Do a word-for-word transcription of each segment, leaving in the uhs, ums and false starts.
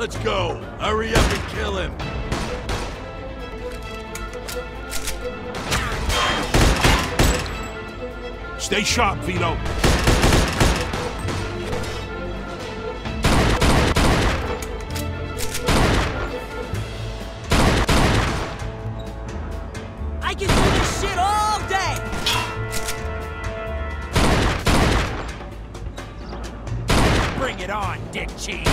Let's go. Hurry up and kill him. Stay sharp, Vito. I can do this shit all day! Bring it on, dick cheek!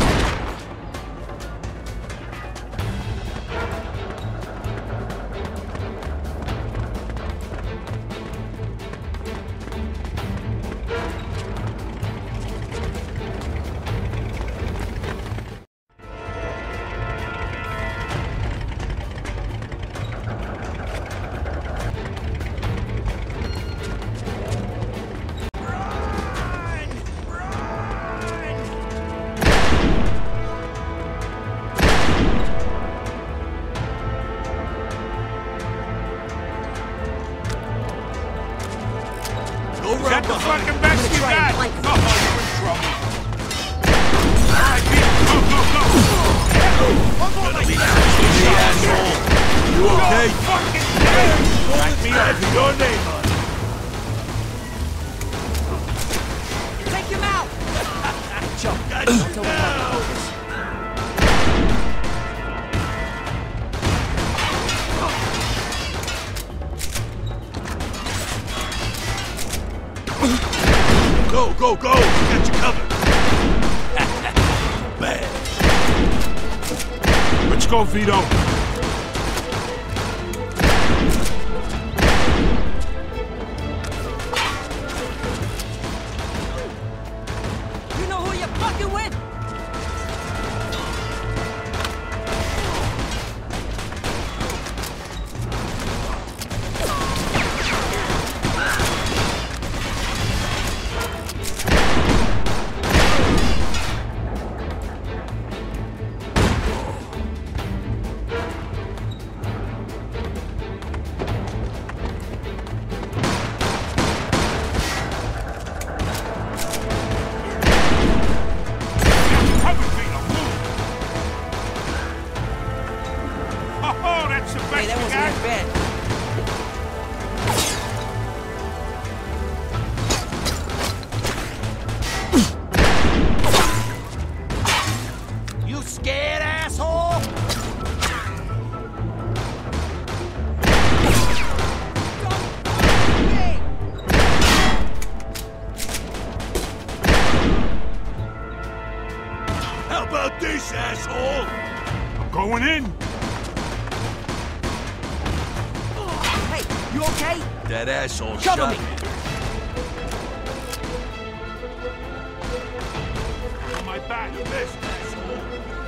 Is that the fucking best you got? Oh, you're in trouble. All right, Pete, go, go, go! Gonna be the asshole. You okay? Fucking dead! Back me up. Your name on it. Take him out! Jump. Gotcha now. Go, go, go! Got you covered. Bad. Let's go, Vito. You know who you're fucking with? Hey, that wasn't that bad. You scared, asshole? How about this, asshole? I'm going in. You okay? That asshole Cover shot me. me. On my back. You missed, asshole.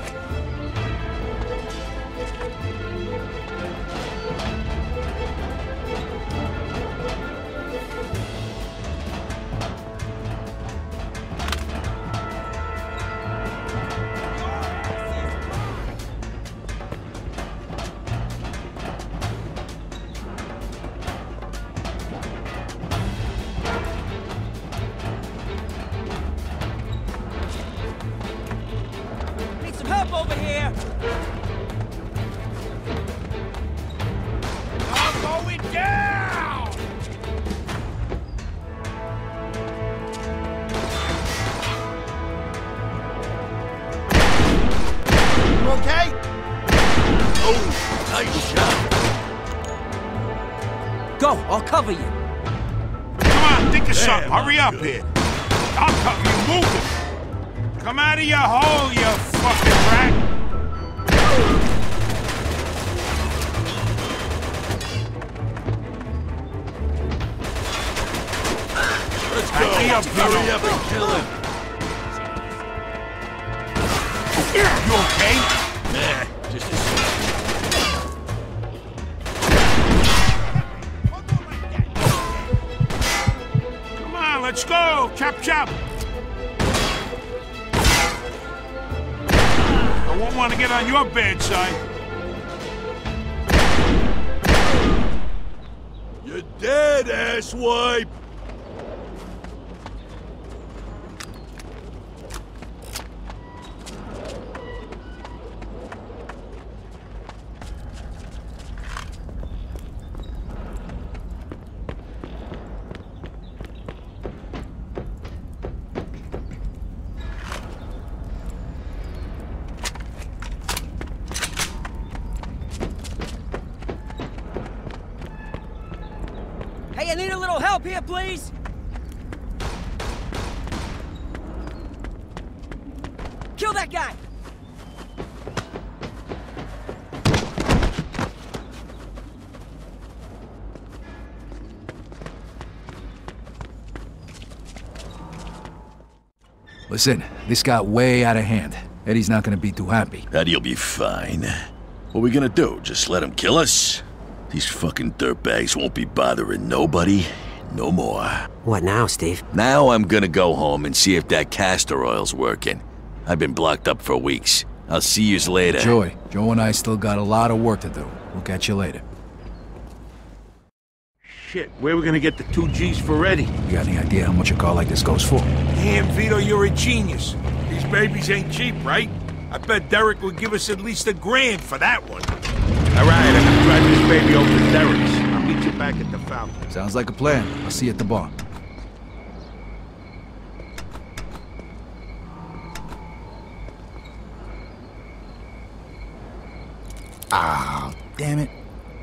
Need some help over here! I'm going down! You okay? Oh, nice shot. Go, I'll cover you. Come on, think of Damn, something. Hurry I'm up good. here. I'll cover you. Move it. Come out of your hole, you fucking rat. Let's Back go. me up, Hurry Vito. up and kill him. You okay? Nah, just a second. Come on, let's go. Chop, chop. I won't want to get on your bad side. You're dead, asswipe. Hey, I need a little help here, please. Kill that guy. Listen, this got way out of hand. Eddie's not gonna be too happy. Eddie'll be fine. What are we gonna do? Just let him kill us? These fucking dirtbags won't be bothering nobody no more. What now, Steve? Now I'm gonna go home and see if that castor oil's working. I've been blocked up for weeks. I'll see yous later. Joey, Joe and I still got a lot of work to do. We'll catch you later. Shit, where are we gonna get the two G's for Eddie? You got any idea how much a car like this goes for? Damn, Vito, you're a genius. These babies ain't cheap, right? I bet Derek would give us at least a grand for that one. All right, I'm gonna drive this baby over to Derek's. I'll meet you back at the fountain. Sounds like a plan. I'll see you at the bar. Ah, damn it.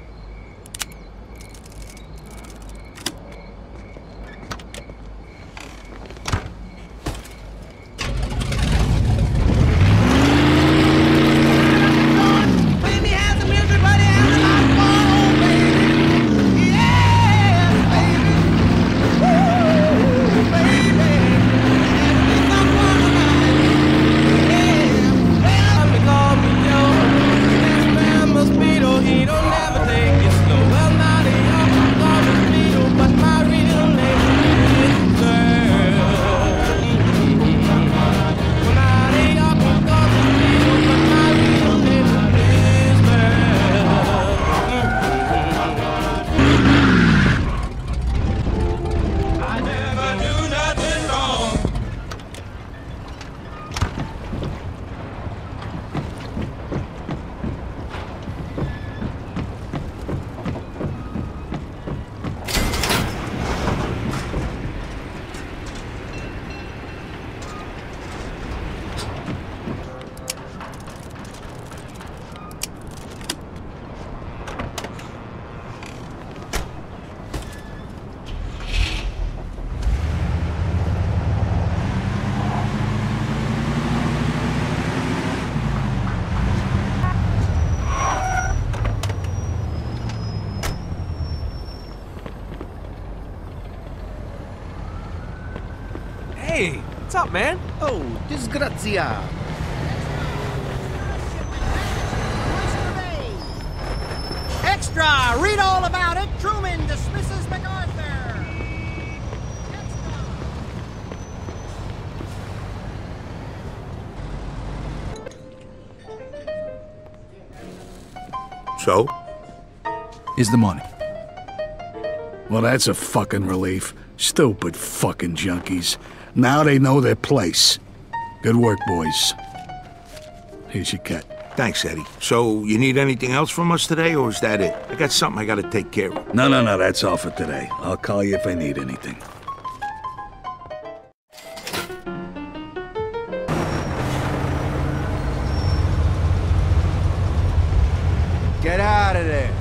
Hey, what's up, man? Oh, disgrazia. Extra! Read all about it. Truman dismisses MacArthur. So? Here's the money. Well, that's a fucking relief. Stupid fucking junkies. Now they know their place. Good work, boys. Here's your cat. Thanks, Eddie. So, you need anything else from us today, or is that it? I got something I gotta take care of. No, no, no, that's all for today. I'll call you if I need anything. Get out of there.